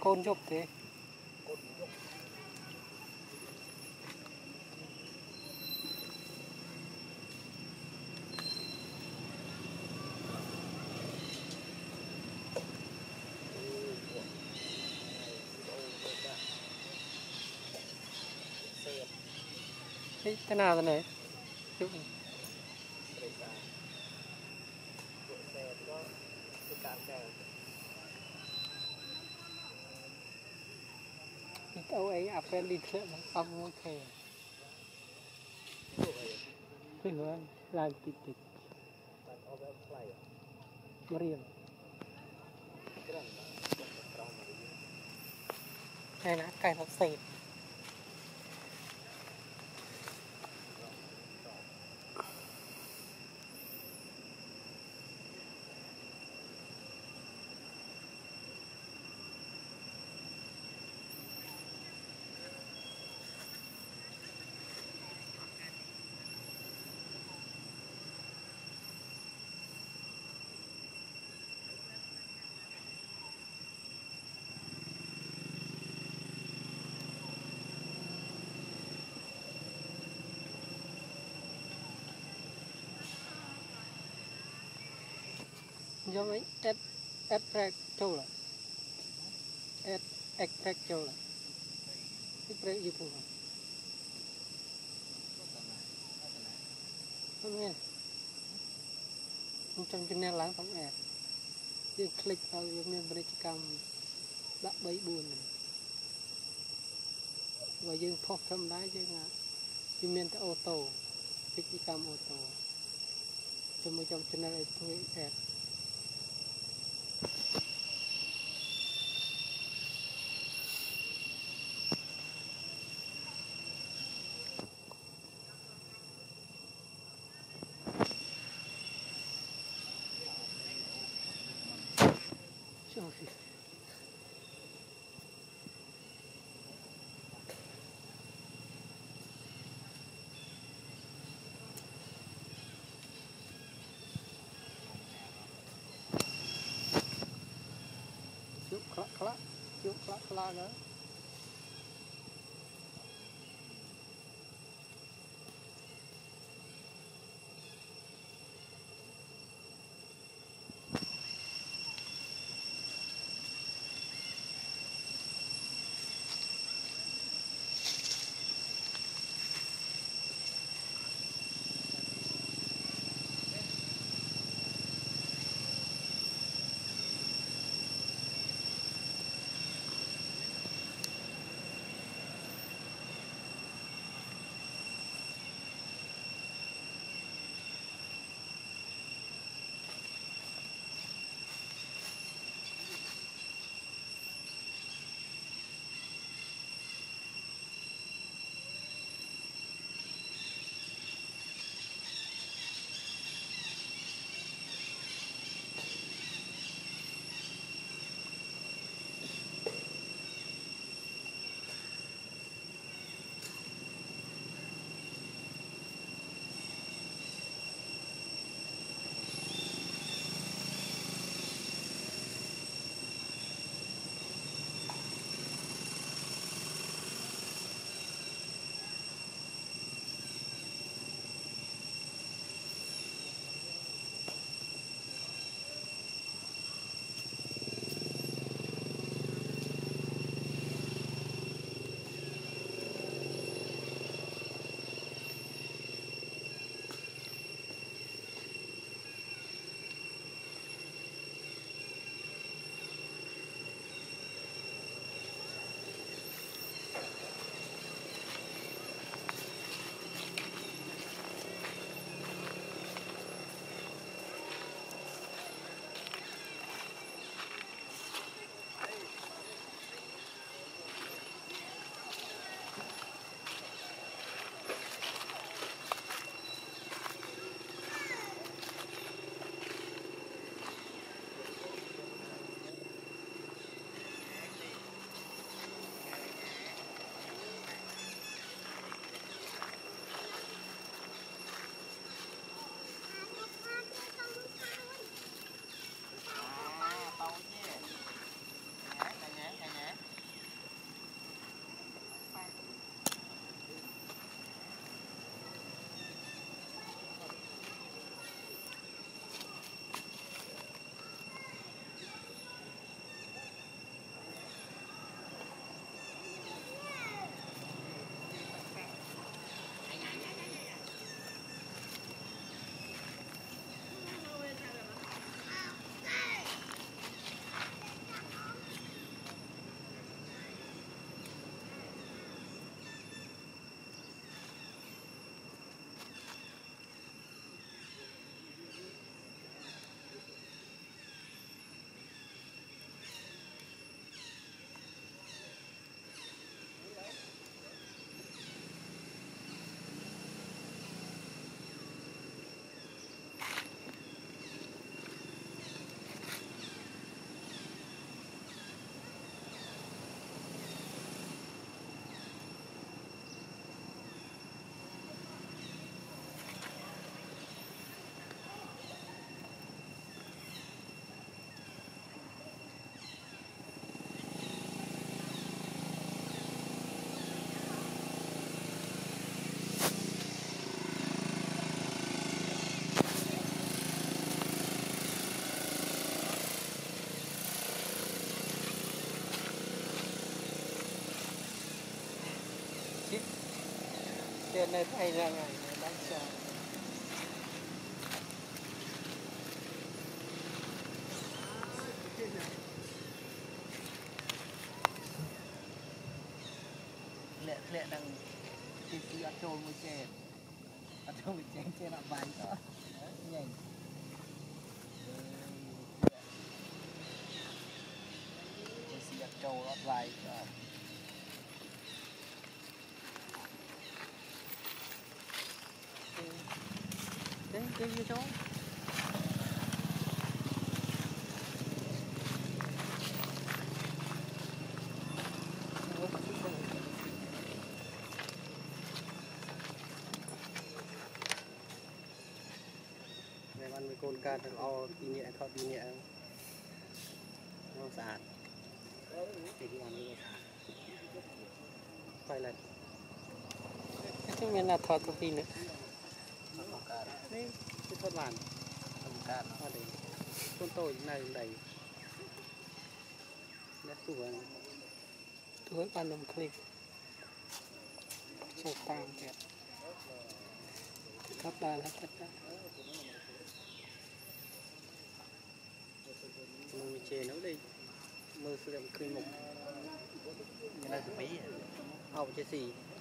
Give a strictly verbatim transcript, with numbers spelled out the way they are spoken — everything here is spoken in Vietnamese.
côn chụp thế thế nào thế này chụp tao ấy à phen đi chơi nó xong ok thế hả làm tịt tịt riêng hay là cái nó xịt do mấy ép ép rác châu là ép ép rác châu là ép rác gì cũng không nghe trong channel láng không nghe dương click vào dương nên bên cam đã bấy buồn và dương phốt thâm đá dương là dương nên ô tô click cam ô tô cho mới trong channel này thôi đẹp chụp khla khla chụp khla khla đó trên đây thay ra ngày đánh cho lệ lệ đang thì cứ ăn trôi một chè ăn trôi một chè trên là vài đó nhảy thì ăn trôi nó vài đó đấy cái gì đó ăn với con cá thằng o tí nhẹ thọ tí nhẹ nó sạch thì đi ăn với sạch quay lại cái miền nào thọt cái nữa đấy cái thọt bàn thọt cá nó đây con tôi này đầy nét tuổi tuổi ban năm clip trong tàng kìa các bạn hết tất cả mình chè nấu đây mơ sự đậm khơi mục như là cái bí hậu chơi gì